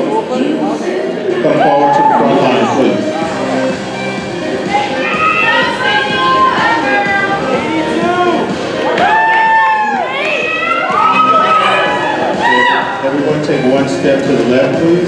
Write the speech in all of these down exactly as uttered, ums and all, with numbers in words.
Come forward to the front line, please. Everyone take one step to the left, please.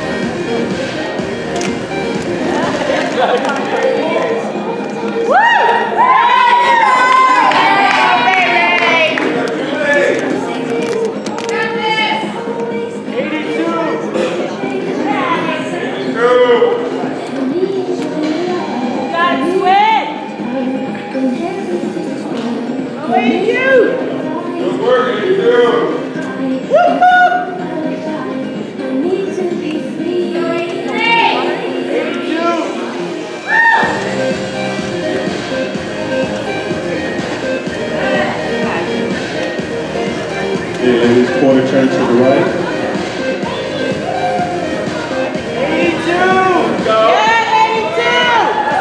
Okay, ladies, quarter turn to the right. eighty-two! Go! Yeah, eighty-two!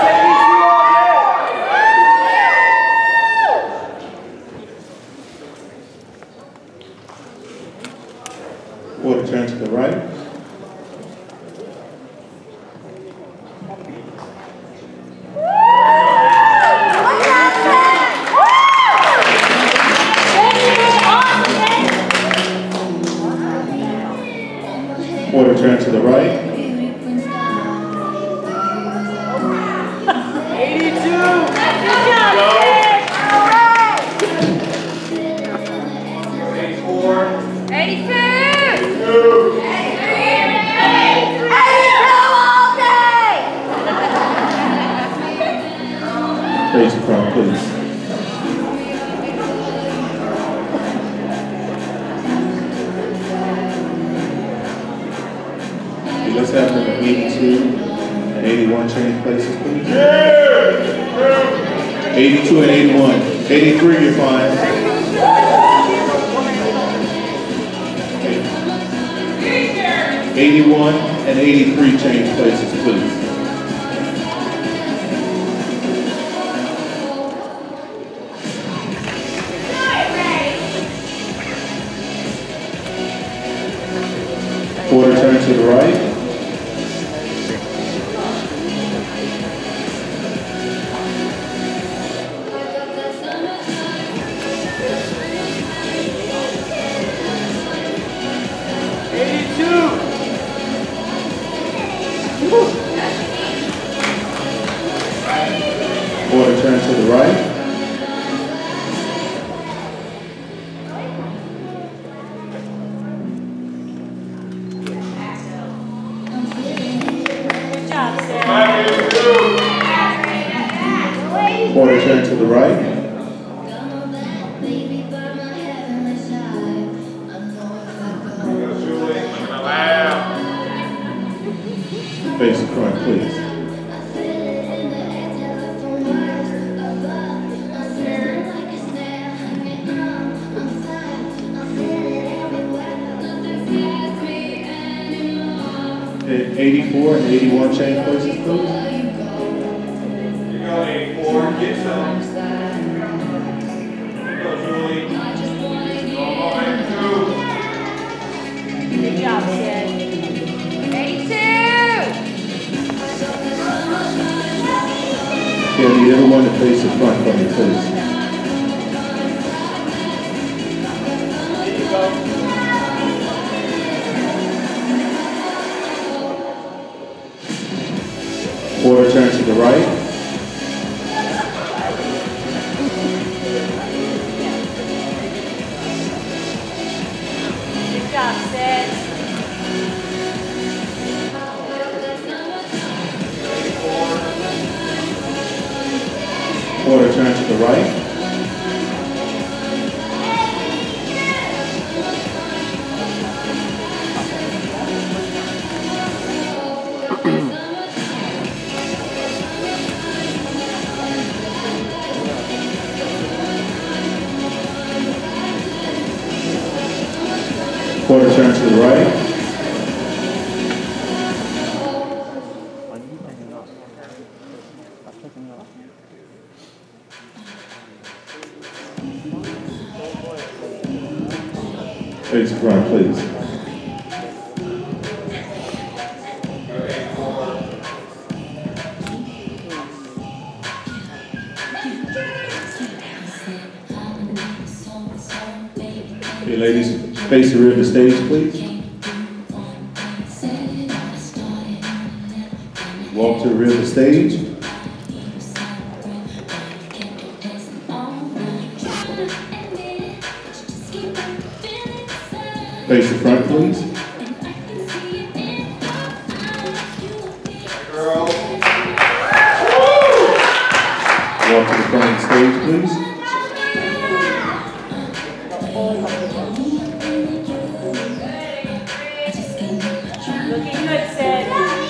Quarter turn to the right. Quarter turn to the right. eighty-two! Go! eighty-four! eighty-two! Face the front, please. Okay, let's have number eighty-two and eighty-one change places, please. eighty-two and eighty-one. eighty-three, you're fine. eighty-one and eighty-three change places, please. Quarter turn to the right. eighty-two! Quarter turn to the right. Quarter turn to the right. Face the front, please. Okay, eighty-four and eighty-one change places, please. eighty-four, get some. Go, Julie. Good job, Sid. eighty-two! Okay, I need everyone to face the front for me, please. Quarter turn to the right. Good job, Sid. Quarter turn to the right. Quarter turn to the right. Face the front, please. Hey ladies, face the rear of the stage, please. Walk to the rear of the stage. Face the front, please. Girl. Walk to the front of the stage, please. Looking good, Sid.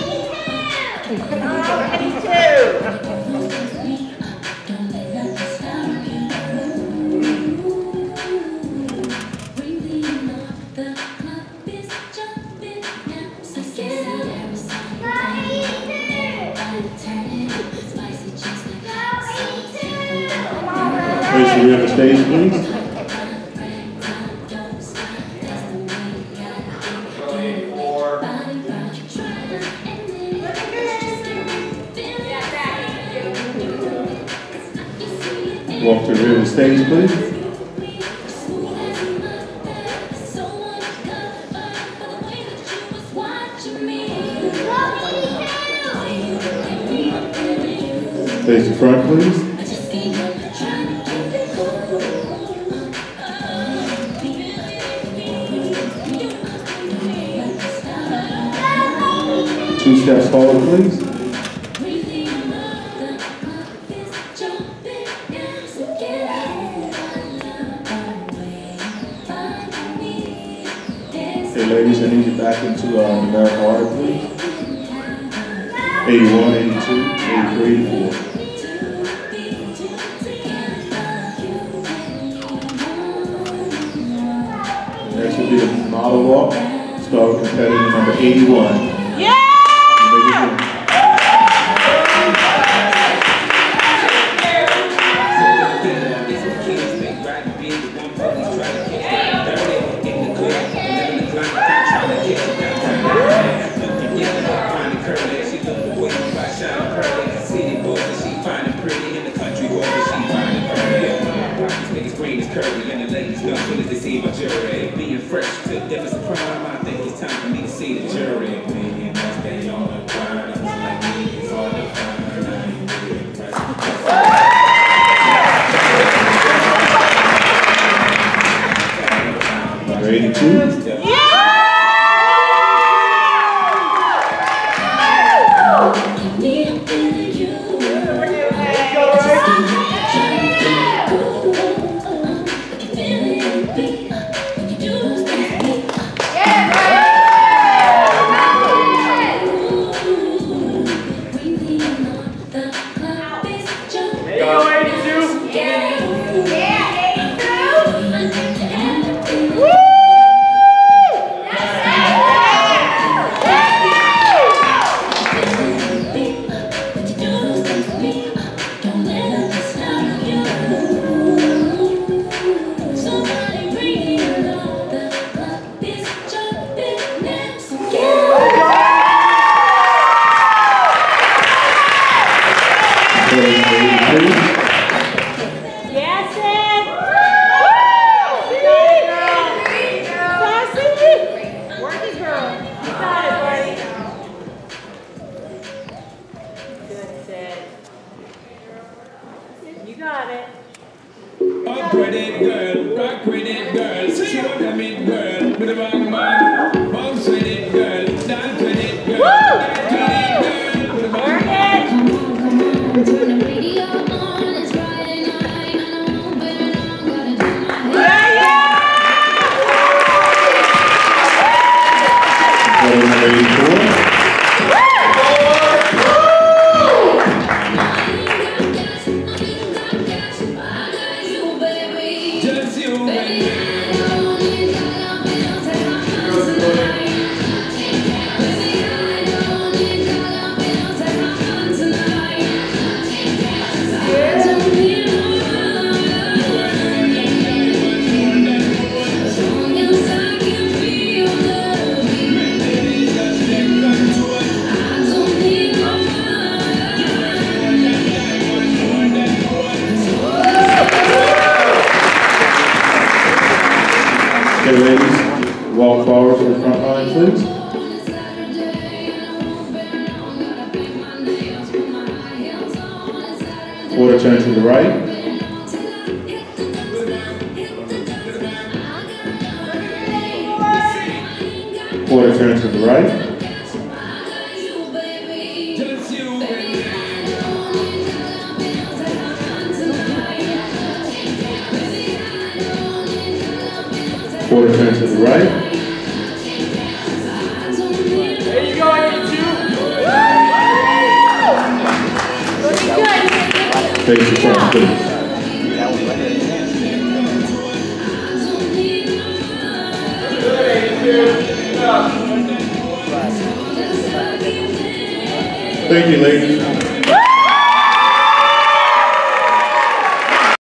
Face the rear of the stage, please. Walk to the rear of the stage, please. Face the front, please. Two steps forward, please. Okay, ladies, I need you back into uh, numerical order, please. eighty-one, eighty-two, eighty-three, eighty-four. Next will be the model walk. Start with competitor number eighty-one. Yeah! Being fresh to death is a crime. I think it's time for me to see the jury. Opinion that's they on the grind. It's like me, it's hard to find. Number eighty-two. Quarter turn to the right. Quarter turn to the right. Quarter turn to the right. There you go, eighty-two. Looking good. Face the front, please. Good, eighty-two. Good job. Thank you, ladies.